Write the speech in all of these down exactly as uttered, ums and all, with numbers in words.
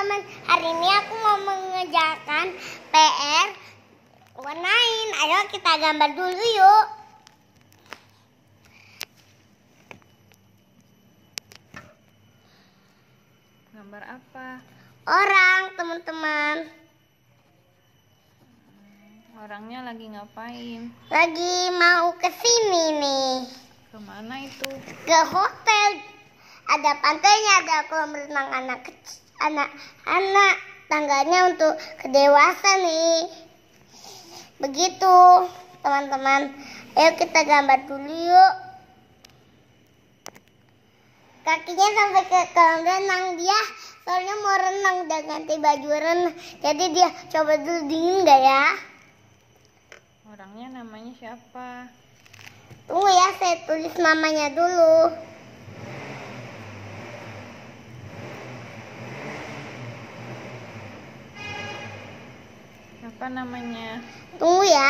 teman-teman, hari ini aku mau mengerjakan P R warnain. Ayo kita gambar dulu yuk. Gambar apa? Orang, teman-teman. Orangnya lagi ngapain? Lagi mau ke sini nih. Kemana itu? Ke hotel. Ada pantainya, ada kolam renang anak kecil, anak-anak. Tangganya untuk kedewasa nih. Begitu, teman-teman. Ayo kita gambar dulu yuk. Kakinya sampai ke kolam renang dia. Soalnya mau renang dan ganti baju renang. Jadi dia coba dulu, dingin gak ya? Orangnya namanya siapa? Tunggu ya, saya tulis namanya dulu. Siapa namanya? Tunggu ya.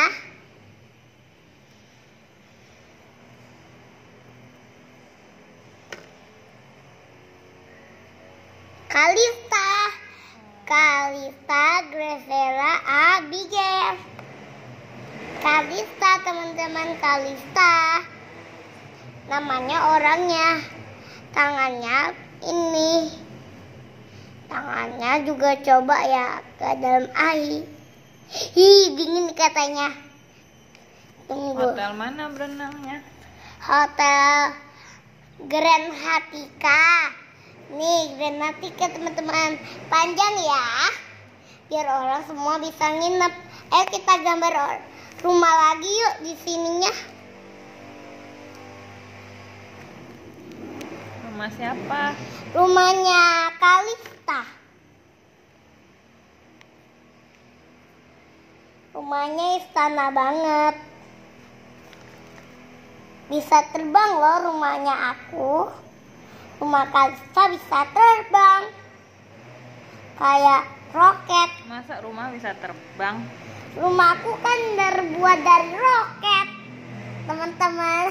Kalista. Kalista Graciela Abigail. Kalista, teman-teman, Kalista. Namanya orangnya. Tangannya ini. Tangannya juga coba ya ke dalam air. Hi, dingin katanya. Tunggu. Hotel mana berenangnya? Hotel Grand Hatika. Nih, Grand Hatika, teman-teman. Panjang ya. Biar orang semua bisa nginep. Ayo kita gambar rumah lagi yuk di sininya. Rumah siapa? Rumahnya Kalista. Rumahnya istana banget. Bisa terbang loh rumahnya aku. Rumah Kalista bisa terbang. Kayak roket. Masa rumah bisa terbang? Rumahku kan terbuat dari roket. Teman-teman.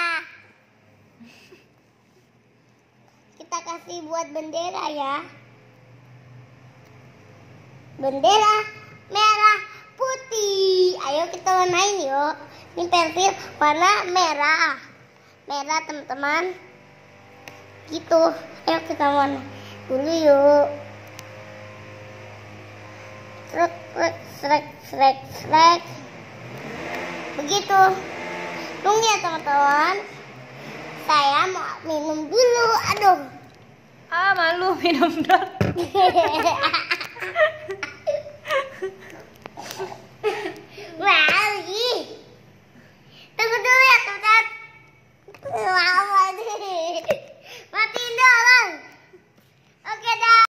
Kita kasih buat bendera ya. Bendera merah putih. Ayo kita warnain yuk. Ini pensil warna merah. Merah, teman-teman. Gitu. Ayo kita warna dulu yuk. Srek, srek, srek, srek, srek. Begitu. Tunggu ya, teman-teman. Saya mau minum dulu. Aduh. Ah, malu minum dong.